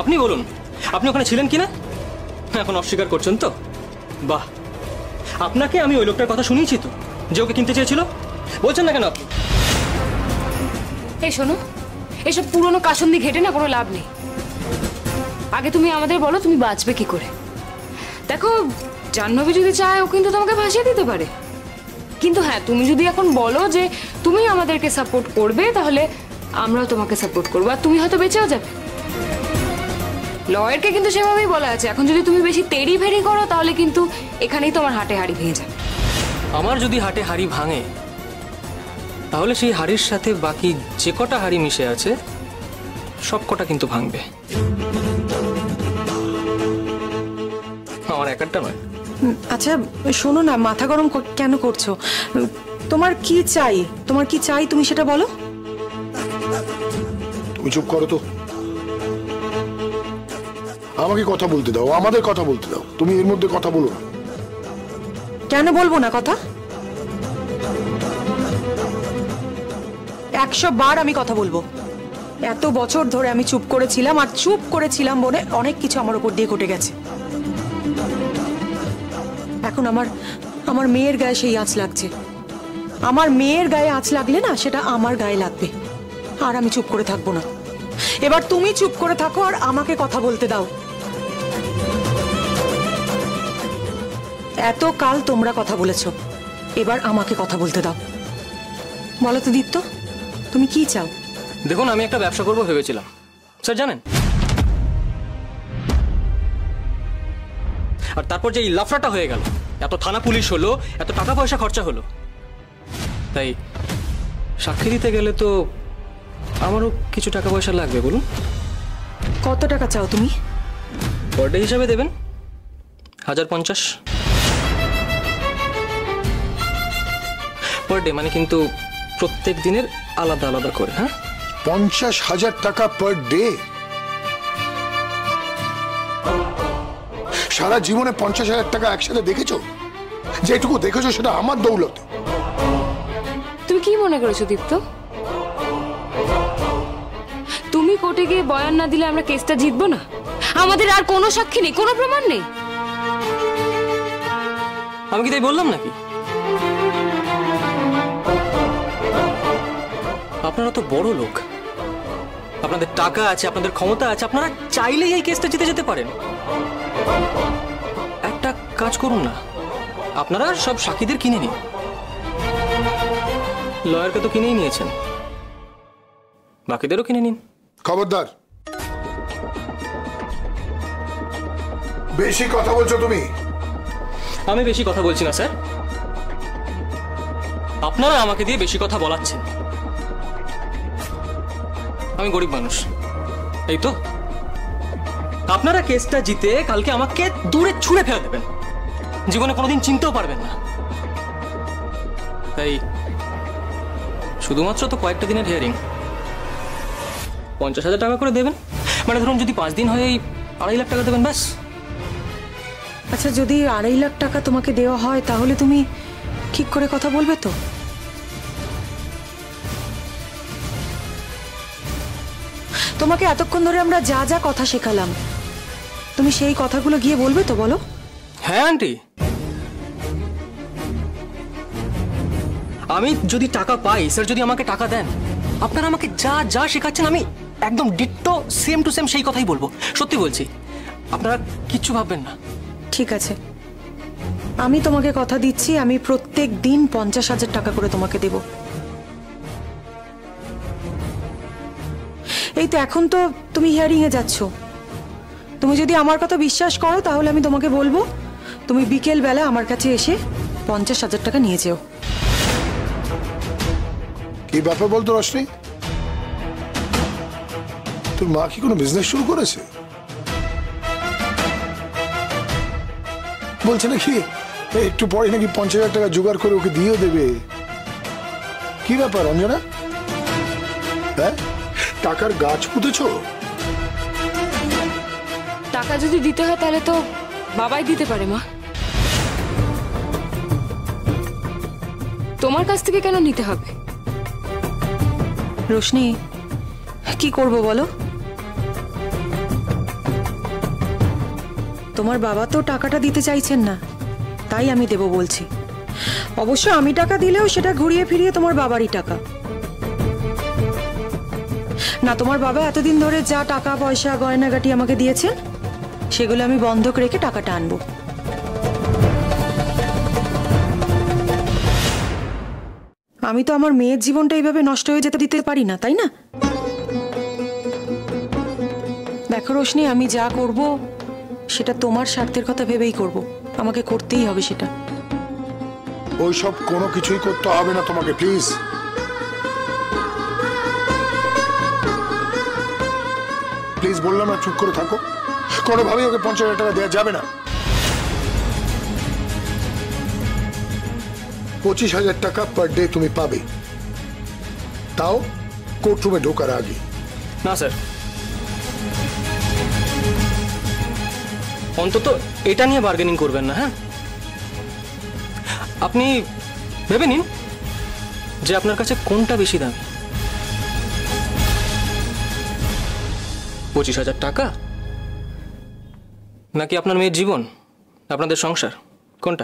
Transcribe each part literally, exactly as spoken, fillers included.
আপনি বলুন, আপনি ওখানে ছিলেন কিনা? এখন অস্বীকার করছেন তো? বাহ, আপনাকে আমি ওই লোকটার কথা শুনিয়েছি তো, যে ওকে কিনতে চেয়েছিল। বলছেন না কেন আপনি? এই শোনো, এসব পুরনো কাসন্দি ঘেটে না কোনো লাভ নেই। আগে তুমি আমাদের বলো তুমি বাঁচবে কি করে। দেখো, জাহ্নবী যদি চায় ও কিন্তু তোমাকে ভাসিয়ে দিতে পারে, কিন্তু হ্যাঁ তুমি যদি এখন বলো যে তুমি আমাদেরকে সাপোর্ট করবে, তাহলে আমরাও তোমাকে সাপোর্ট করবো, আর তুমি হয়তো বেঁচেও যাবে। লয়ারকে কিন্তু সেভাবেই বলা আছে, এখন যদি তুমি বেশি তেড়ি ভেড়ি করো তাহলে কিন্তু এখানেই তোমার হাটে হাড়ি ভেঙে যাবে। আমার যদি হাটে হাড়ি ভাঙে, তাহলে সেই হাড়ির সাথে বাকি যে কটা হাড়ি মিশে আছে সব কটা কিন্তু ভাঙবে, আমার একারটা নয়। আচ্ছা শোনো না, মাথা গরম কেন করছো? তোমার কি চাই, তোমার কি চাই তুমি সেটা বলো। তুমি চুপ করো তো, আমাকে কথা বলতে দাও, আমাদের কথা বলতে দাও। তুমি এর মধ্যে কথা বলো না। কেন বলবো না কথা? একশো বার আমি কথা বলবো। এত বছর ধরে আমি চুপ করেছিলাম, আর চুপ করেছিলাম বলে অনেক কিছু আমার উপর দিয়ে ঘটে গেছে। এখন আমার আমার মেয়ের গায়ে সেই আঁচ লাগছে। আমার মেয়ের গায়ে আঁচ লাগলে না, সেটা আমার গায়ে লাগবে, আর আমি চুপ করে থাকবো না। এবার তুমি চুপ করে থাকো আর আমাকে কথা বলতে দাও। এত কাল তোমরা কথা বলেছো, এবার আমাকে কথা বলতে দাও। বলো তো দীপ্ত, তুমি কি চাও? দেখুন, আমি একটা ব্যবসা করবো ভেবেছিলাম স্যার, জানেন। আর তারপর যে এই লাফড়াটা হয়ে গেল, এত থানা পুলিশ হলো, এত টাকা পয়সা খরচা হলো, তাই সাক্ষী দিতে গেলে তো আমারও কিছু টাকা পয়সা লাগবে। বলুন কত টাকা চাও তুমি? পার ডে হিসাবে দেবেন হাজার পঞ্চাশ পার ডে, মানে কিন্তু প্রত্যেক দিনের আলাদা আলাদা করে। হ্যাঁ, পঞ্চাশ হাজার টাকা পার ডে? সারা জীবনে পঞ্চাশ হাজার টাকা একসাথে দেখেছো? যেটুকু দেখেছো সেটা আমার দৌলতে। তুমি কি মনে করেছো দীপ্ত, তুমি কোর্টে গিয়ে বয়ান না দিলে আমরা কেসটা জিতবো না? আমাদের আর কোনো সাক্ষী নেই, কোনো প্রমাণ নেই। আমি কি তাই বললাম নাকি? আপনারা তো বড় লোক, আপনাদের টাকা আছে, আপনাদের ক্ষমতা আছে, আপনারা চাইলেই এই কেসটা জিতে যেতে পারেন। একটা কাজ করুন না, আপনারা সব সাক্ষীদের কিনে নিন। লয়ারকে তো কিনেই নিয়েছেন, বাকিদেরও কিনে নিন। খবরদার, বেশি কথা বলছো তুমি। আমি বেশি কথা বলছি না স্যার, আপনারা আমাকে দিয়ে বেশি কথা বলাচ্ছেন। আমি গরিব মানুষ, এই তো। আপনারা কেসটা জিতে কালকে আমাকে দূরে ছুঁড়ে ফেলে দেবেন, জীবনে কোনোদিন চিনতেও পারবেন না। তাই শুধুমাত্র তো কয়েকটা দিনের হিয়ারিং, পঞ্চাশ হাজার টাকা করে দেবেন। মানে ধরুন যদি পাঁচ দিন হয় এই আড়াই লাখ টাকা দেবেন, ব্যাস। আচ্ছা, যদি আড়াই লাখ টাকা তোমাকে দেওয়া হয়, তাহলে তুমি ঠিক করে কথা বলবে তো? তোমাকে এতক্ষণ ধরে আমরা যা যা কথা শেখালাম, তুমি সেই কথাগুলো গিয়ে বলবে তো? বলো। হ্যাঁ আন্টি, আমি যদি টাকা পাই, স্যার যদি আমাকে টাকা দেন, আপনারা আমাকে যা যা শেখাচ্ছেন আমি একদম ডিট্টো সেম টু সেম সেই কথাই বলবো। সত্যি বলছি, আপনারা কিচ্ছু ভাববেন না। ঠিক আছে, আমি তোমাকে কথা দিচ্ছি, আমি প্রত্যেক দিন পঞ্চাশ হাজার টাকা করে তোমাকে দেব। এই তো এখন তো তুমি হিয়ারিং এ যাচ্ছ, তুমি যদি আমার কথা বিশ্বাস করো তাহলে আমি তোমাকে বলবো তুমি বিকেল বেলা আমার কাছে এসে পঞ্চাশ হাজার টাকা নিয়ে যেও। কি ব্যাপার বলতো রশ্মি, তোর মা কি কোনো বিজনেস শুরু করেছে? বলছে নাকি একটু পরে নাকি পঞ্চাশ হাজার টাকা জোগাড় করে ওকে দিয়েও দেবে। কি ব্যাপার অঞ্জনা, হ্যাঁ টাকার গাছ পুঁতেছ? টাকা যদি দিতে হয় তাহলে তো বাবাই দিতে পারে মা, তোমার কাছ থেকে কেন নিতে হবে? রোশনি, কি করব বলো? তোমার বাবা তো টাকাটা দিতে চাইছেন না, তাই আমি দেব বলছি। অবশ্য আমি টাকা দিলেও সেটা ঘুরিয়ে ফিরিয়ে তোমার বাবারই টাকা না। তোমার বাবা এতদিন ধরে যা টাকা পয়সা গয়নাগাটি আমাকে দিয়েছেন সেগুলো আমি বন্ধক রেখে টাকাটা আনবো। আমি তো আমার মেয়ের জীবনটা এইভাবে নষ্ট হয়ে যেতে দিতে পারি না, তাই না? দেখো রোশনি, আমি যা করব সেটা তোমার স্বার্থের কথা ভেবেই করব, আমাকে করতেই হবে সেটা। ওইসব কোনো কিছুই করতে হবে না তোমাকে, প্লিজ। প্লিজ বললাম না, চুপ করে থাকো। কোনোভাবেই ওকে পঞ্চাশ হাজার টাকা দেওয়া যাবে না। পঁচিশ হাজার টাকা পার ডে তুমি পাবে, তাও কোর্টরুমে ঢোকার আগে। না স্যার, অন্তত এটা নিয়ে বার্গেনিং করবেন না। হ্যাঁ, আপনি ভেবে নিন যে আপনার কাছে কোনটা বেশি দামি, পঁচিশ হাজার টাকা নাকি আপনার মেয়ের জীবন, আপনাদের সংসার, কোনটা?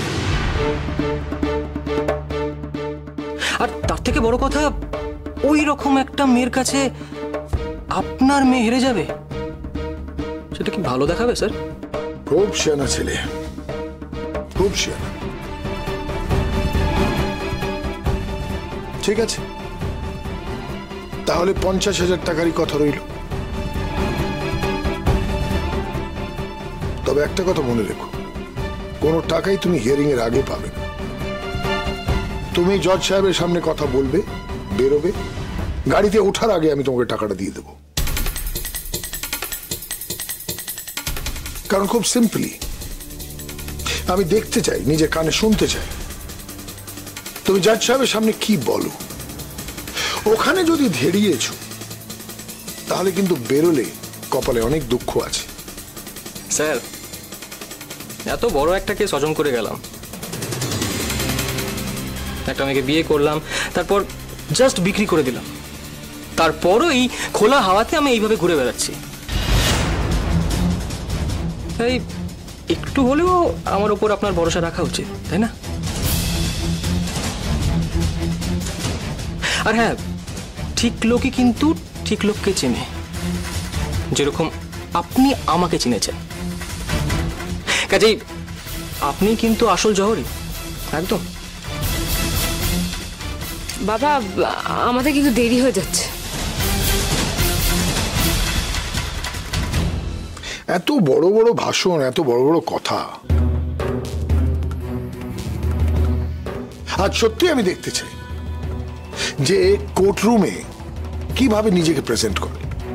আর তার থেকে বড় কথা, ওই রকম একটা মেয়ের কাছে আপনার মেয়ে হেরে যাবে, সেটা কি ভালো দেখাবে স্যার? খুব শিয়ানা ছেলে, খুব শিয়ানা। ঠিক আছে, তাহলে পঞ্চাশ হাজার টাকারই কথা রইল। তবে একটা কথা মনে রেখো, কোনো টাকাই তুমি হিয়ারিং এর আগে পাবে না। তুমি জজ সাহেবের সামনে কথা বলবে, বেরোবে, গাড়িতে ওঠার আগে আমি তোমাকে টাকাটা দিয়ে দেবো। কারণ খুব সিম্পলি আমি দেখতে চাই, নিজের কানে শুনতে চাই তুমি জজ সাহেবের সামনে কি বলো। ওখানে যদি ধেড়িয়েছ তাহলে কিন্তু বেরোলে কপালে অনেক দুঃখ আছে। স্যার, এত বড় একটা কেস হজম করে গেলাম, একটা মেয়েকে বিয়ে করলাম, তারপর জাস্ট বিক্রি করে দিলাম, তারপরও এই খোলা হাওয়াতে আমি এইভাবে ঘুরে বেড়াচ্ছি। তাই একটু হলেও আমার উপর আপনার ভরসা রাখা উচিত, তাই না? আর হ্যাঁ, ঠিক লোকই কিন্তু ঠিক লোককে চেনে, যেরকম আপনি আমাকে চিনেছেন। কাজেই আপনি কিন্তু আসল জহরি, একদম। বাবা, আমাদের কিন্তু দেরি হয়ে যাচ্ছে। এত বড় বড় ভাষণ, এত বড় বড় কথা, আজ সত্যি আমি দেখতে চাই যে কোর্টরুমে কিভাবে নিজেকে প্রেজেন্ট করে।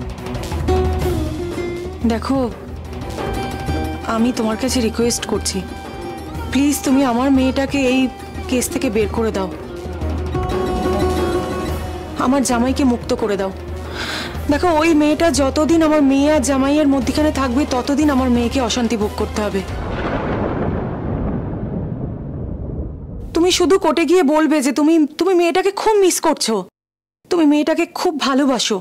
দেখো, আমি তোমার কাছে রিকোয়েস্ট করছি, প্লিজ তুমি আমার মেয়েটাকে এই কেস থেকে বের করে দাও, আমার জামাইকে মুক্ত করে দাও। দেখো, ওই মেয়েটা যতদিন আমার মেয়ে আর জামাইয়ের মধ্যখানে থাকবে ততদিন আমার মেয়েকে অশান্তি ভোগ করতে হবে। তুমি শুধু কোর্টে গিয়ে বলবে যে তুমি তুমি মেয়েটাকে খুব মিস করছো, তুমি মেয়েটাকে খুব ভালোবাসো,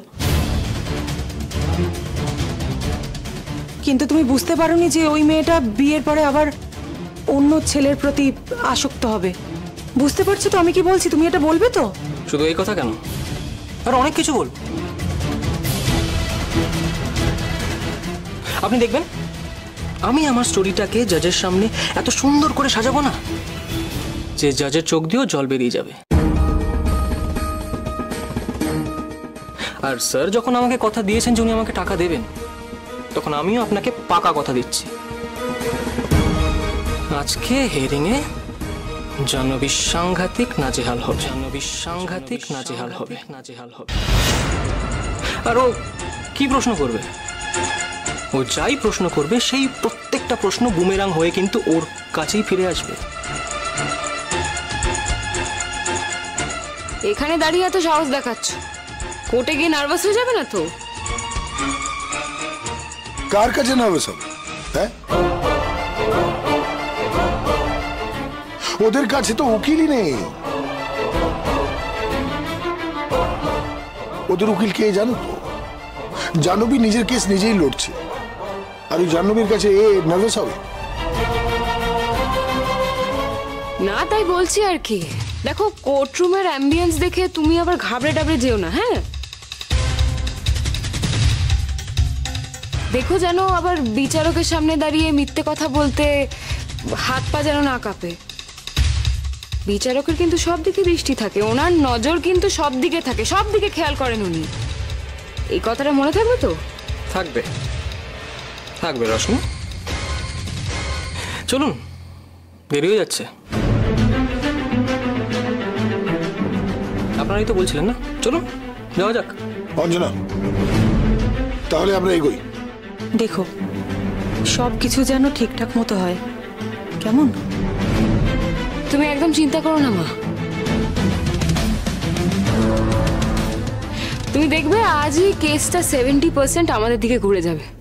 কিন্তু তুমি বুঝতে পারোনি যে ওই মেয়েটা বিয়ের পরে আবার অন্য ছেলের প্রতি আসক্ত হবে। বুঝতে পারছো তো আমি কি বলছি? তুমি এটা বলবে তো? শুধু এই কথা কেন, আর অনেক কিছু বলবো। আপনি দেখবেন আমি আমার স্টোরিটাকে জাজের সামনে এত সুন্দর করে সাজাবো না যে জাজের চোখ দিয়েও জল বেরিয়ে যাবে। আর স্যার যখন আমাকে কথা দিয়েছেন যে উনি আমাকে টাকা দেবেন, তখন আমিও আপনাকে পাকা কথা দিচ্ছি, আজকে হেয়ারিং এ জাহ্নবী সাংঘাতিক নাজেহাল হবে, জাহ্নবী সাংঘাতিক নাজেহাল হবে, নাজেহাল হবে। আর ও কি প্রশ্ন করবে? ও যাই প্রশ্ন করবে সেই প্রত্যেকটা প্রশ্ন বুমেরাং হয়ে কিন্তু ওর কাছেই ফিরে আসবে। এখানে দাঁড়িয়ে এত সাহস দেখাচ্ছ, কোর্টে গিয়ে নার্ভাস হয়ে যাবে না তো? কার কাছে নার্ভাস হবে? হ্যাঁ, ওদের কাছে তো উকিলই নেই। ওদের উকিল কে জানো তো? জাহ্নবী নিজের কেস নিজেই লড়ছে, আর ওই জাহ্নবীর কাছে এ নার্ভাস হবে? না তাই বলছি আর কি। দেখো কোর্টরুমের অ্যাম্বিয়েন্স দেখে তুমি আবার ঘাবড়ে টাবড়ে যেও না, হ্যাঁ? দেখো যেন আবার বিচারকের সামনে দাঁড়িয়ে মিথ্যে কথা বলতে হাত পা যেন না কাঁপে। বিচারকের কিন্তু সব দিকে দৃষ্টি থাকে, ওনার নজর কিন্তু সব দিকে থাকে, সব দিকে খেয়াল করেন উনি। এই কথাটা মনে থাকবে তো? থাকবে থাকবে রশ্মি। চলুন, দেরি হয়ে যাচ্ছে। আপনারাই তো বলছিলেন না, চলুন যাওয়া যাক। অঞ্জনা, তাহলে আমরা এগোই। দেখো সব কিছু যেন ঠিকঠাক মতো হয়, কেমন? তুমি একদম চিন্তা করো না মা, তুমি দেখবে আজই কেসটা সেভেন্টি পার্সেন্ট আমাদের দিকে ঘুরে যাবে।